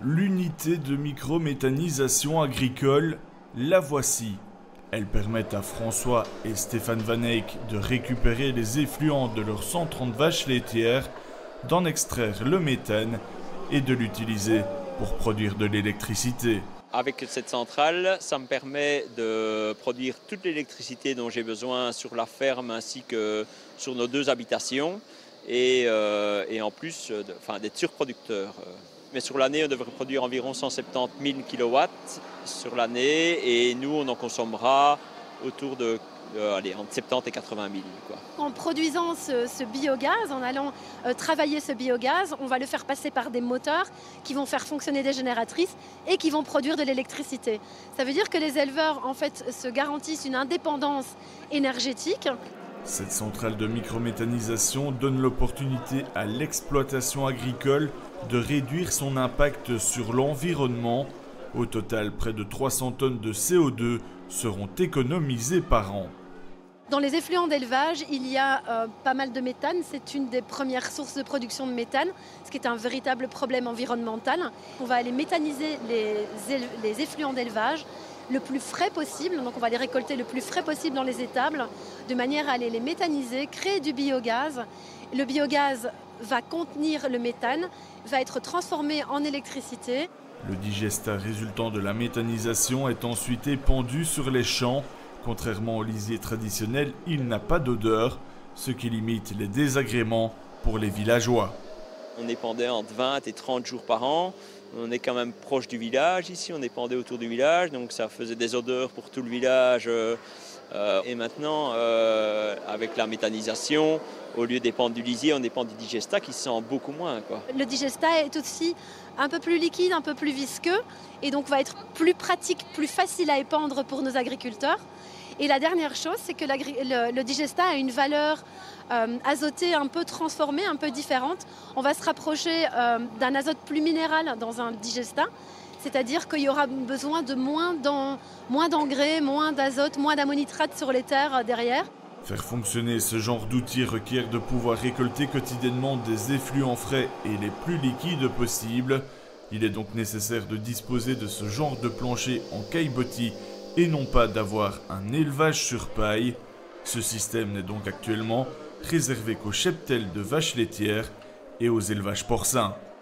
L'unité de microméthanisation agricole, la voici. Elle permet à François et Stéphane Van Eyck de récupérer les effluents de leurs 130 vaches laitières, d'en extraire le méthane et de l'utiliser pour produire de l'électricité. Avec cette centrale, ça me permet de produire toute l'électricité dont j'ai besoin sur la ferme ainsi que sur nos 2 habitations et en plus d'être surproducteur. Mais sur l'année, on devrait produire environ 170 000 kW sur l'année et nous, on en consommera autour de entre 70 et 80 000. En produisant ce biogaz, en allant travailler ce biogaz, on va le faire passer par des moteurs qui vont faire fonctionner des génératrices et qui vont produire de l'électricité. Ça veut dire que les éleveurs en fait, se garantissent une indépendance énergétique. Cette centrale de microméthanisation donne l'opportunité à l'exploitation agricole de réduire son impact sur l'environnement. Au total, près de 300 tonnes de CO2 seront économisées par an. Dans les effluents d'élevage, il y a pas mal de méthane. C'est une des premières sources de production de méthane, ce qui est un véritable problème environnemental. On va aller méthaniser les effluents d'élevage le plus frais possible. Donc on va les récolter le plus frais possible dans les étables, de manière à aller les méthaniser, créer du biogaz. Le biogaz va contenir le méthane, va être transformé en électricité. Le digestat résultant de la méthanisation est ensuite épandu sur les champs. Contrairement au lisier traditionnel, il n'a pas d'odeur, ce qui limite les désagréments pour les villageois. On épandait entre 20 et 30 jours par an. On est quand même proche du village ici, on épandait autour du village, donc ça faisait des odeurs pour tout le village. Et maintenant, avec la méthanisation, au lieu d'épandre du lisier, on épand du digestat qui se sent beaucoup moins. Le digestat est aussi un peu plus liquide, un peu plus visqueux, et donc va être plus pratique, plus facile à épandre pour nos agriculteurs. Et la dernière chose, c'est que le digestat a une valeur azotée un peu transformée, un peu différente. On va se rapprocher d'un azote plus minéral dans un digestat, c'est-à-dire qu'il y aura besoin de moins d'engrais, moins d'azote, moins d'ammonitrate sur les terres derrière. Faire fonctionner ce genre d'outil requiert de pouvoir récolter quotidiennement des effluents frais et les plus liquides possibles. Il est donc nécessaire de disposer de ce genre de plancher en caillebotis et non pas d'avoir un élevage sur paille. Ce système n'est donc actuellement réservé qu'aux cheptels de vaches laitières et aux élevages porcins.